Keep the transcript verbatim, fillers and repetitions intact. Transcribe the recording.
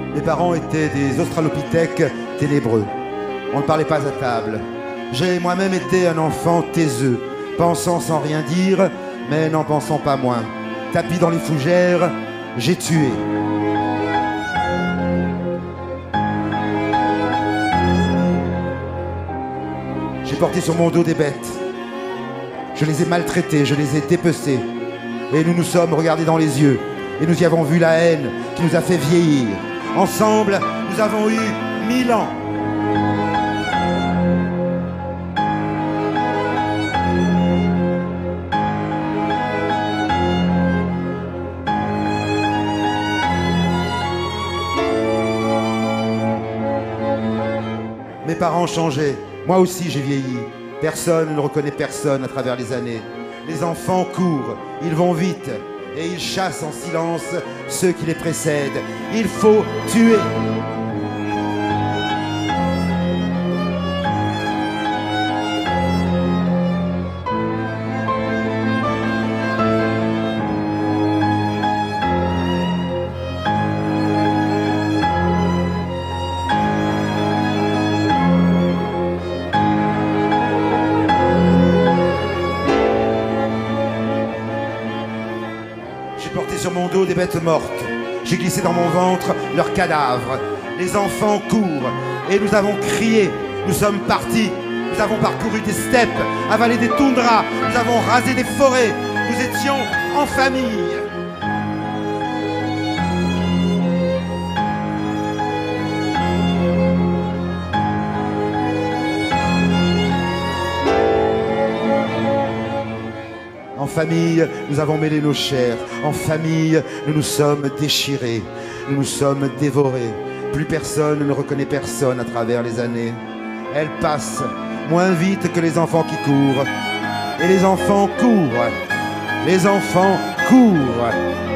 Mes parents étaient des australopithèques ténébreux. On ne parlait pas à table. J'ai moi-même été un enfant taiseux, pensant sans rien dire, mais n'en pensant pas moins. Tapi dans les fougères, j'ai tué. J'ai porté sur mon dos des bêtes. Je les ai maltraitées, je les ai dépecées. Et nous nous sommes regardés dans les yeux. Et nous y avons vu la haine qui nous a fait vieillir. Ensemble, nous avons eu mille ans. Mes parents ont changé. Moi aussi, j'ai vieilli. Personne ne reconnaît personne à travers les années. Les enfants courent, ils vont vite. Et ils chassent en silence ceux qui les précèdent. Il faut tuer. J'ai porté sur mon dos des bêtes mortes. J'ai glissé dans mon ventre leurs cadavres. Les enfants courent et nous avons crié. Nous sommes partis. Nous avons parcouru des steppes, avalé des toundras. Nous avons rasé des forêts. Nous étions en famille. En famille, nous avons mêlé nos chairs. En famille, nous nous sommes déchirés. Nous nous sommes dévorés. Plus personne ne reconnaît personne à travers les années. Elles passent moins vite que les enfants qui courent. Et les enfants courent. Les enfants courent.